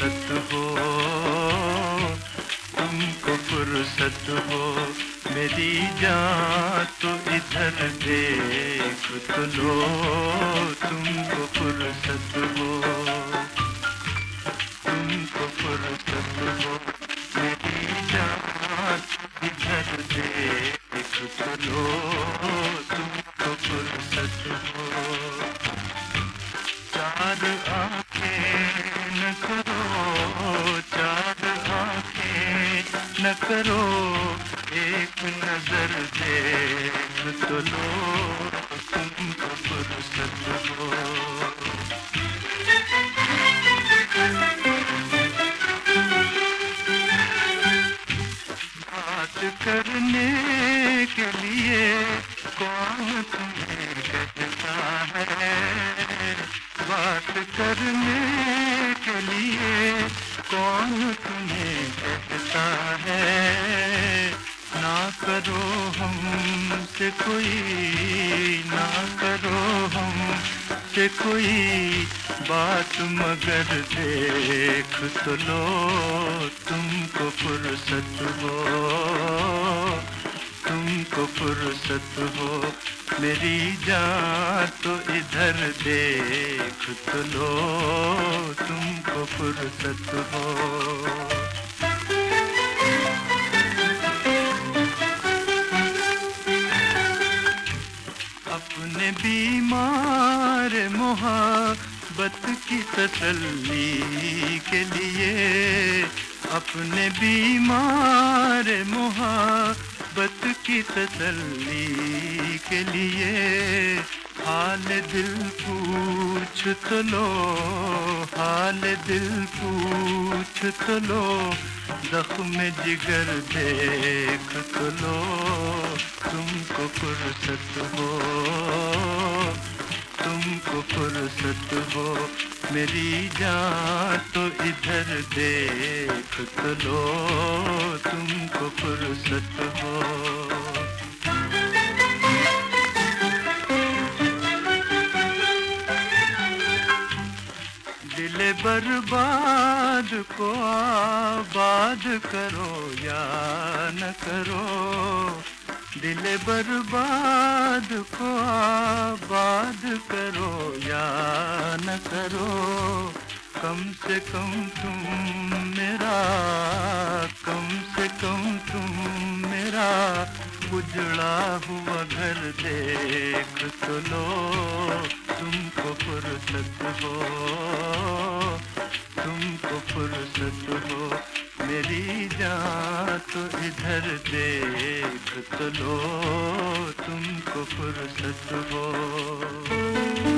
फुर्सत हो, तुमको फुर्सत हो, मेरी जान तो इधर देख तो लो, तुमको फुर्सत हो, तुमको फुर्सत हो, मेरी जान इधर देख तो लो, तुमको फुर्सत हो। चार आंखें न करो, चार आंखें न करो, एक नजर देख तो लो, तुमको फुर्सत हो। बात करने के लिए कौन तुम्हें कहता है, बात करने के लिए कौन तुम्हें कहता है, ना करो हमसे कोई, ना करो हमसे कोई बात, मगर देख तो लो, तुमको फुर्सत हो, तुमको फुर्सत हो, मेरी जान तो इधर देख तो लो, तुमको फुर्सत हो। अपने बीमार मोहब्बत की तसल्ली के लिए, अपने बीमार मोहब्बत की तसल्ली के लिए, हाल दिल पूछ तो लो, हाल दिल पूछ तो लो, जख्म जिगर देख तो लो, तुमको फुर्सत हो, तुमको फुर्सत हो, मेरी जान तो इधर देख तो लो, तुमको फुर्सत हो। दिल बर्बाद को आबाद करो या न करो, दिल बर्बाद को आबाद करो या न करो, कम से कम तुम मेरा, कम से कम तुम मेरा उजड़ा हुआ घर देख तो लो, तुमको फुर्सत हो, तुमको फुर्सत हो, मेरी जान तो इधर देख तो लो, तुमको फुर्सत हो।